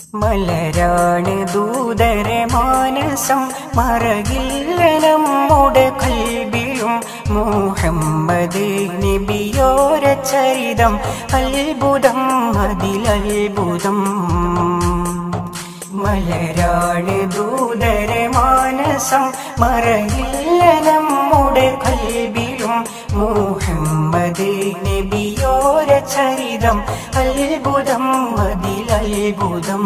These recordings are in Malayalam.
മലരാണ് ദൂതരെ മാനസം മറകില്ല നമ്മുടെ കൽബിലും മുഹമ്മദ് നബിയോര ചരിതം അത്ഭുതം അതിലത്ഭുതം. മലരാണ് ദൂതരെ മാനസം മറകില്ല നമ്മുടെ കൽബിലും മുഹമ്മദ് നബിയോര ചരിതം അത്ഭുതം അതിലത്ഭുതം.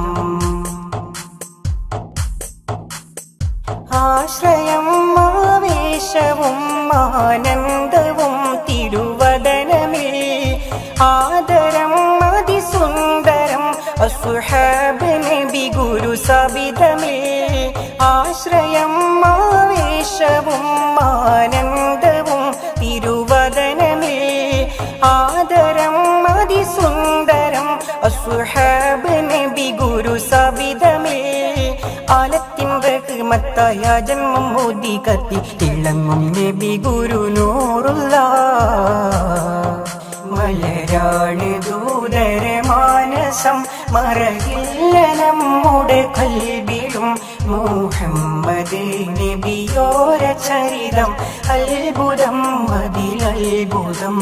ആശ്രയം ആവേശവും ആനന്ദവും തിരുവദനമേ ആദരം അതിസുന്ദരം അസ്ഹാബ് നബി ഗുരു സബിതമേ. ആശ്രയം ആവേശവും ആനന്ദവും തിരുവദനമേ ആദരം അതിസുന്ദരം അസ്ഹാബ് നബി ഗുരു സബിതമേ. ആലത്തിൻ റഹ്മത്തായ ജന്മം മോദി കത്തി തിളങ്ങും നബി ഗുരു നൂറുല്ലാഹ്. മലരാണ് ദൂതരെ മാനസം മറകില്ല നമ്മുടെ കൽബിലും മുഹമ്മദ് നബിയോര ചരിതം അത്ഭുതം അതിലത്ഭുതം.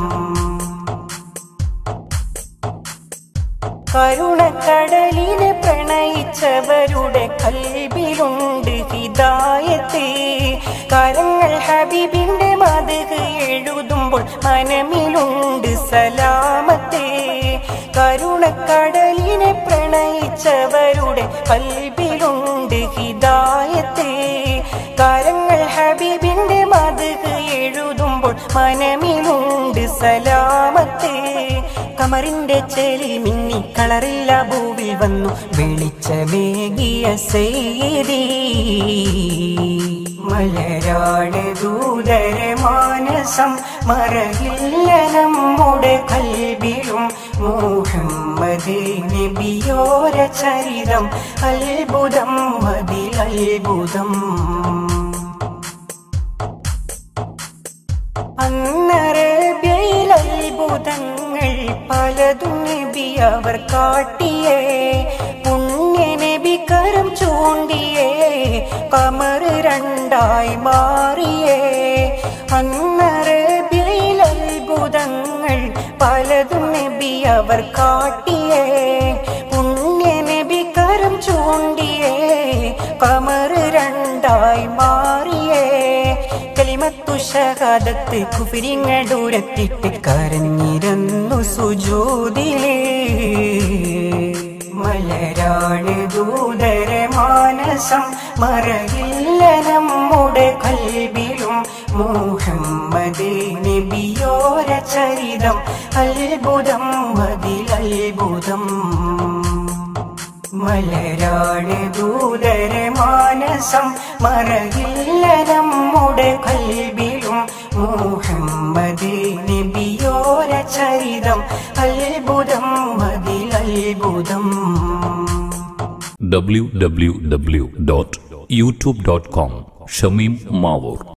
കരുണക്കടലിനെ പ്രണയിച്ചവരുടെ കൽബിലുണ്ട് ഹിദായത്ത്. കരങ്ങൾ ഹബീബിന്റെ മദ്ഹ് എഴുതുമ്പോൾ മനമിലുണ്ട് സലാമത്ത്. കരുണക്കടലിനെ പ്രണയിച്ചവരുടെ കൽബിലുണ്ട് ഹിദായത്ത്. കരങ്ങൾ ഹബീബിന്റെ മദ്ഹ് എഴുതുമ്പോൾ മനമിലുണ്ട് സലാമത്ത്. കമറിന്റെ ചെലി മിന്നി കളറില്ല ഭൂവിൽ വന്നു വെളിച്ചമേകിയ സയ്യിദി. മലരാണ് ദൂതരെ മാനസം മറകില്ല നമ്മുടെ കൽബിലും മുഹമ്മദ് നബിയോര ചരിതം അത്ഭുതം അതിലത്ഭുതം. അന്നറബിയയിൽ അത്ഭുതങ്ങൾ പലതും നബി അവർ കാട്ടിയേ. പുണ്യ നബി കരം ചൂണ്ടിയേ കമർ രണ്ടായി മാറിയേ. അന്നറബിയയിൽ അത്ഭുതങ്ങൾ പലതും നബി അവർ കാട്ടിയേ. പുണ്യ നബി കരം ചൂണ്ടിയേ കമർ രണ്ടായി മാറിയേ. കലിമത്തു ഷഹാദത്ത് കുഫിരിങ്ങടൂരത്തിട്ട് കരഞ്ഞിരുന്നു സുജൂദിലേ. മലരാണ് ദൂതരെ മാനസം മറകില്ല നമ്മുടെ കൽബിലും മുഹമ്മദ് നബിയോര ചരിതം അത്ഭുതം അതിലത്ഭുതം. മലരാണ് ദൂതരെ മാനസം മറകില്ല നമ്മുടെ കൽബിലും മുഹമ്മദ് നബിയോര ചരിതം അത്ഭുതം അതിലത്ഭുതം. www.youtube.com ഷമീം മാവൂർ